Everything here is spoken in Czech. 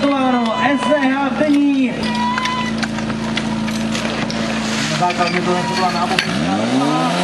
startováno SDH Vdení. Na základně to byla nábožní.